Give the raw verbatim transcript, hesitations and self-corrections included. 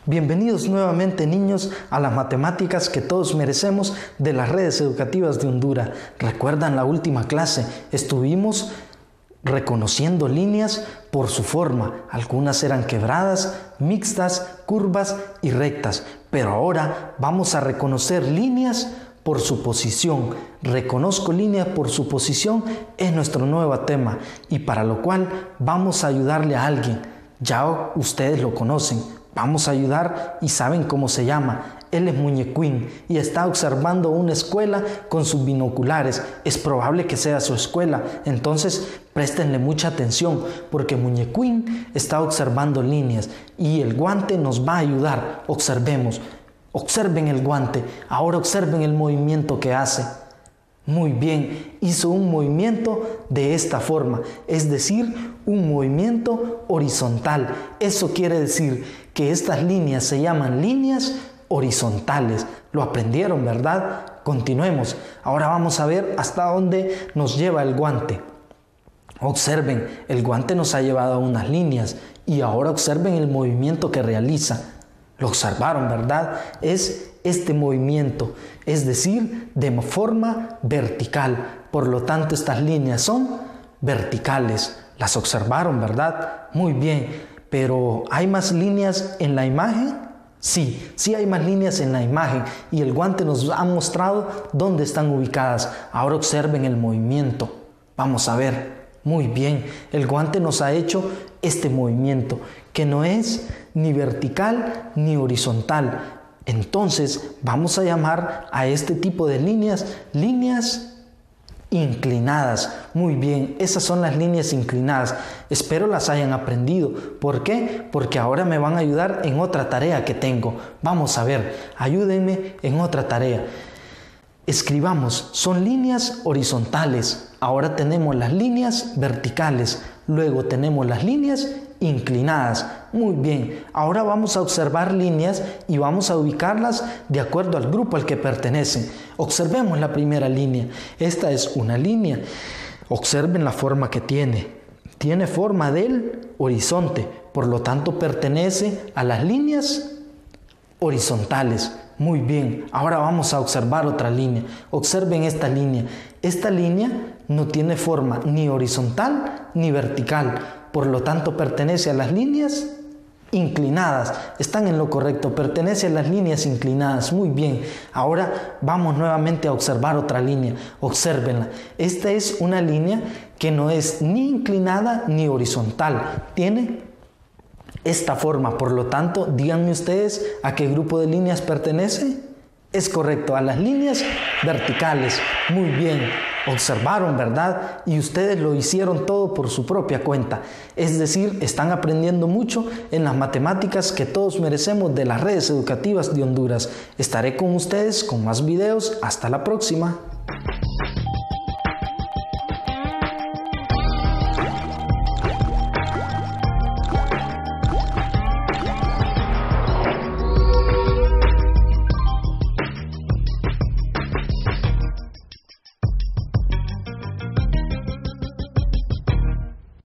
Bienvenidos nuevamente, niños, a las matemáticas que todos merecemos de las redes educativas de Honduras. ¿Recuerdan la última clase? Estuvimos reconociendo líneas por su forma. Algunas eran quebradas, mixtas, curvas y rectas. Pero ahora vamos a reconocer líneas por su posición. Reconozco líneas por su posición es nuestro nuevo tema, y para lo cual vamos a ayudarle a alguien. Ya ustedes lo conocen. Vamos a ayudar y saben cómo se llama. Él es Muñequín y está observando una escuela con sus binoculares. Es probable que sea su escuela, entonces préstenle mucha atención porque Muñequín está observando líneas y el guante nos va a ayudar. Observemos, observen el guante, ahora observen el movimiento que hace. Muy bien, hizo un movimiento de esta forma, es decir, un movimiento horizontal. Eso quiere decir que estas líneas se llaman líneas horizontales. Lo aprendieron, ¿verdad? Continuemos. Ahora vamos a ver hasta dónde nos lleva el guante. Observen, el guante nos ha llevado a unas líneas y ahora observen el movimiento que realiza. Lo observaron, ¿verdad? Es este movimiento, es decir, de forma vertical. Por lo tanto, estas líneas son verticales. Las observaron, ¿verdad? Muy bien. Pero ¿hay más líneas en la imagen? Sí, sí hay más líneas en la imagen y el guante nos ha mostrado dónde están ubicadas. Ahora observen el movimiento. Vamos a ver. Muy bien, el guante nos ha hecho este movimiento que no es ni vertical ni horizontal. Entonces vamos a llamar a este tipo de líneas líneas inclinadas. Muy bien, esas son las líneas inclinadas. Espero las hayan aprendido. ¿Por qué? Porque ahora me van a ayudar en otra tarea que tengo. Vamos a ver, ayúdenme en otra tarea. Escribamos, son líneas horizontales. Ahora tenemos las líneas verticales. Luego tenemos las líneas inclinadas. Muy bien, ahora vamos a observar líneas y vamos a ubicarlas de acuerdo al grupo al que pertenecen. Observemos la primera línea. Esta es una línea. Observen la forma que tiene. Tiene forma del horizonte, por lo tanto pertenece a las líneas horizontales. Muy bien, ahora vamos a observar otra línea. Observen esta línea. Esta línea no tiene forma ni horizontal ni vertical, por lo tanto pertenece a las líneas inclinadas. Están en lo correcto, pertenece a las líneas inclinadas. Muy bien, ahora vamos nuevamente a observar otra línea. Obsérvenla. Esta es una línea que no es ni inclinada ni horizontal. Tiene esta forma, por lo tanto, díganme ustedes a qué grupo de líneas pertenece. Es correcto, a las líneas verticales. Muy bien, observaron, ¿verdad? Y ustedes lo hicieron todo por su propia cuenta. Es decir, están aprendiendo mucho en las matemáticas que todos merecemos de las redes educativas de Honduras. Estaré con ustedes con más videos. Hasta la próxima.